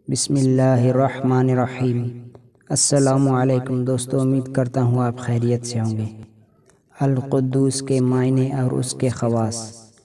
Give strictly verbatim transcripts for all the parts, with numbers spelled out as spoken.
بسم اللہ الرحمن الرحیم۔ السلام علیکم دوستو، امید کرتا ہوں آپ خیریت سے ہوں گے۔ القدوس کے معنی اور اس کے خواص۔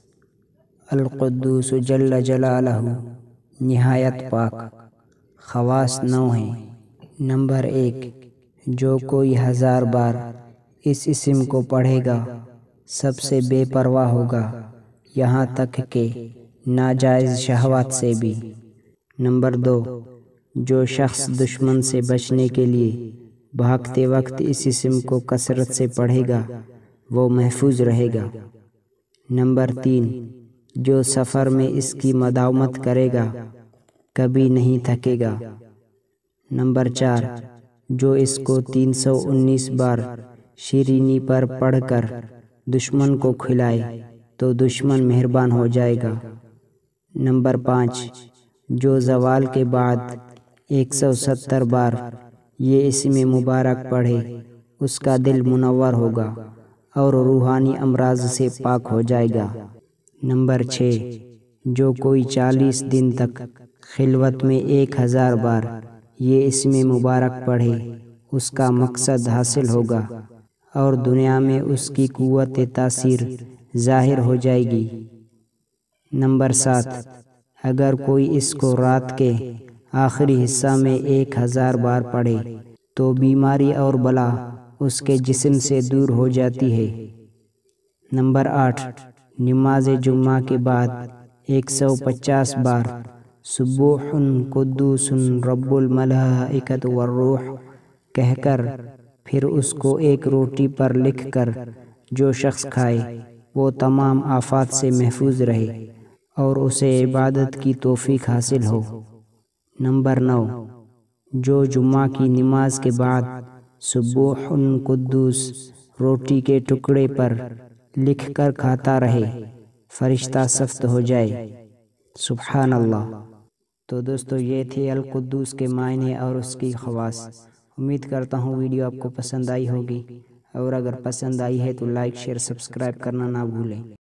القدوس جل جلالہ، نہایت پاک۔ خواص نو ہیں۔ نمبر ایک، جو کوئی ہزار بار اس اسم کو پڑھے گا سب سے بے پرواہ ہوگا، یہاں تک کہ ناجائز شہوات سے بھی۔ نمبر دو، جو شخص دشمن سے بچنے کے لیے بھاگتے وقت اس اسم کو کثرت سے پڑھے گا وہ محفوظ رہے گا۔ نمبر تین، جو سفر میں اس کی مداومت کرے گا کبھی نہیں تھکے گا۔ نمبر چار، جو اس کو تین سو انیس بار شیرینی پر پڑھ کر دشمن کو کھلائے تو دشمن مہربان ہو جائے گا۔ نمبر پانچ، جو زوال کے بعد ایک سو ستر بار یہ اسم مبارک پڑھے اس کا دل منور ہوگا اور روحانی امراض سے پاک ہو جائے گا۔ نمبر چھ، جو کوئی چالیس دن تک خلوت میں ایک ہزار بار یہ اسم مبارک پڑھے اس کا مقصد حاصل ہوگا اور دنیا میں اس کی قوت تاثیر ظاہر ہو جائے گی۔ نمبر سات، اگر کوئی اس کو رات کے آخری حصہ میں ایک ہزار بار پڑھے تو بیماری اور بلا اس کے جسم سے دور ہو جاتی ہے۔ نمبر آٹھ، نماز جمعہ کے بعد ایک سو پچاس بار سبوح قدوس رب الملائکۃ والروح کہہ کر پھر اس کو ایک روٹی پر لکھ کر جو شخص کھائے وہ تمام آفات سے محفوظ رہے اور اسے عبادت کی توفیق حاصل ہو۔ نمبر نو، جو جمعہ کی نماز کے بعد سبوح قدوس روٹی کے ٹکڑے پر لکھ کر کھاتا رہے فرشتہ صفت ہو جائے۔ سبحان اللہ۔ تو دوستو یہ تھے القدوس کے معنی اور اس کی خواص۔ امید کرتا ہوں ویڈیو آپ کو پسند آئی ہوگی، اور اگر پسند آئی ہے تو لائک شیئر سبسکرائب کرنا نہ بھولیں۔